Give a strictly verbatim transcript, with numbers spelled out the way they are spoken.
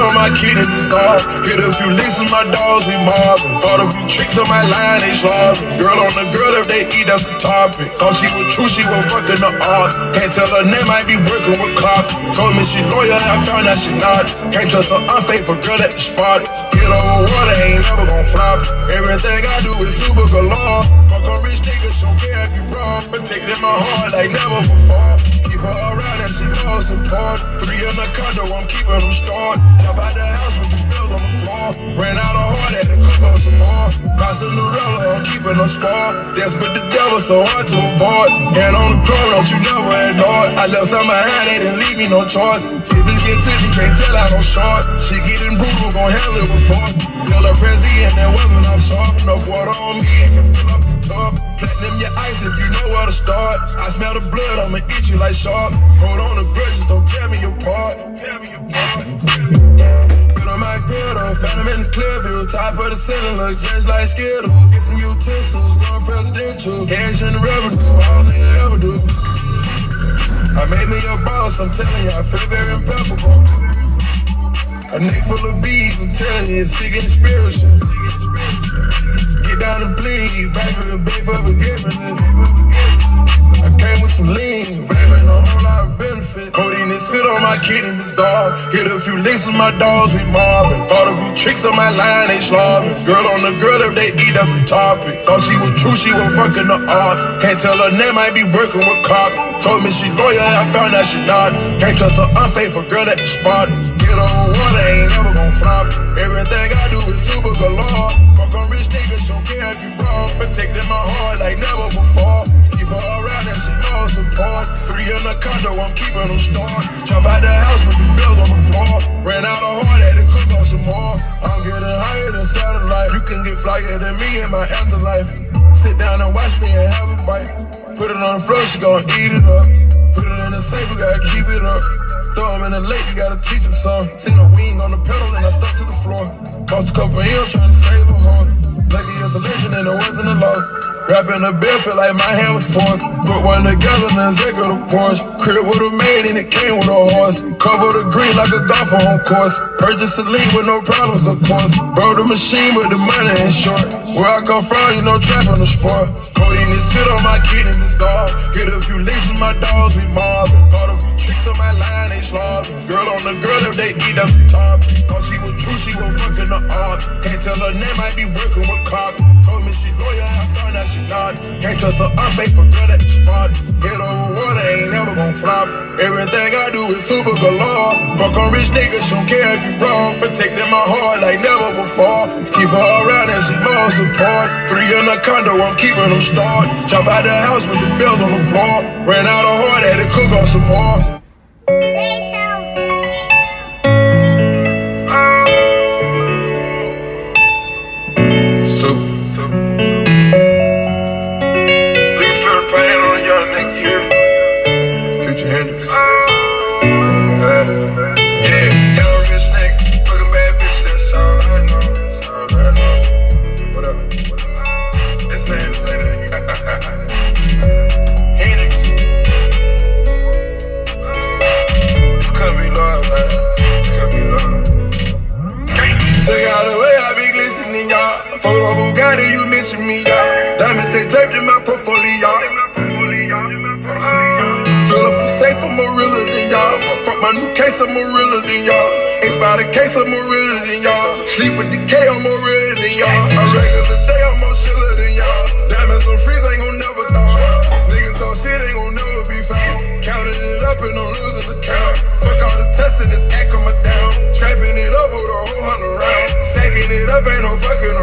on my kid and dissolve. Hit a few licks with my dogs, we mobbing. Bought a few tricks on my line, they slobbing. Girl on the girl, if they eat, that's the topic. Thought she was true, she was fucking the art. Can't tell her name, might be working with cops. Told me she loyal, I found out she not. Can't trust her unfaithful girl at the spot. Get over water, ain't never gon' flop. Everything I do is super galore. Fuck on rich niggas, don't care if you wrong. Protecting my heart like never before. Keep her around and she knows support. Three in the condo, I'm keeping them stored. Jump out the house with the bills on the floor. Ran out of heart, had to cook on some more. Bounce a new roller, I'm keeping them sport. Dance with the devil, so hard to avoid. Hand on the club, don't you never ignore it. I left some behind, they didn't leave me no choice. If it's get tipsy, can't tell I don't short. Shit getting brutal, gon' handle it with force. Fill up Prezi and that wasn't off sharp. Enough water on me, it can fill up the tub. Platinum your ice if you know where to start. I smell the blood, I'ma eat you like shark. Hold on to grudges, don't tear me apart. Tear me apart. Build on my griddle, found him in the clear view. Top of the ceiling, look just like Skittles. Get some utensils, going presidential. Cash in the revenue, all nigga ever do. I made me a boss, I'm telling you, I feel very impeccable. A neck full of bees, I'm telling you, she getting spiritual. Get down and bleed, baby, and beg for forgiveness. I came with some lean, baby, and a whole lot of benefits. Codeine and sit on my kid and dissolve. Hit a few licks with my dogs, we mobbing. Bought a few tricks on my line, they slobbing. Girl on the girl, if they eat, that's a topic. Thought she was true, she was fucking the ops. Can't tell her name, might be working with cops. Told me she loyal, I found out she not. Can't trust her unfaithful girl at the spot. Get over water, ain't never gon' flop. Everything I do is super galore. Fuck on rich niggas, don't care if you wrong. Protecting my heart like never before. Keep her around and she knows support. Three in the condo, I'm keeping them stored. Jump out the house with the bills on the floor. Ran out of heart, had to cook on some more. I'm getting higher than satellite. You can get flyer than me in my afterlife. Sit down and watch me and have a bite. Put it on the floor, she gon' eat it up. Put it in the safe, we gotta keep it up. Throw him in the lake, you gotta teach him some. Seen a wing on the pedal and I stuck to the floor. Cost a couple M's trying to save a horn. Lucky as a legend and it wasn't a loss. Rapping the bill, feel like my hand was forced. Put one together and then Zach of the Porsche. Crib with a maid and it came with a horse. Cover the green like a golfer on course. Purchase a lead with no problems, of course. Bro, the machine with the money ain't short. Where I come from, you know, trapping the sport. Codeine and sit on my kid and dissolve. Hit a few licks with my dogs, we mobbing. Bought a few tricks on my line, they slobbing. Girl on the girl, if they eat, that's the top. Thought she was true, she was fucking the art. Can't tell her name, might be working with cops. Told me she loyal, I found out she not. Can't trust her unfaithful girl at the spot. Get over water, ain't never gon' flop. Everything I do is super galore. Fuck on rich niggas, don't care if you wrong. Protecting my heart like never before. Keep her around and she knows support. Three in the condo, I'm keeping them stored. Jump out the house with the bills on the floor. Ran out of heart, had to cook on some more. Soup. You mention me, y'all. Diamonds, they taped in my portfolio. Fill up a safe, I'm more realer than y'all. Fuck my new case, I'm more realer than y'all. Expired case, I'm more realer than y'all. Sleep with the K, I'm more realer than y'all. A regular day, I'm more chiller than y'all. Diamonds on freeze, ain't gon' never thaw. Niggas talk shit, ain't gon' never be found. Counting it up and I'm losing the count. Fuck all this testing, this act on my down. Trapping it up with a whole hundred round. Sacking it up, ain't no fucking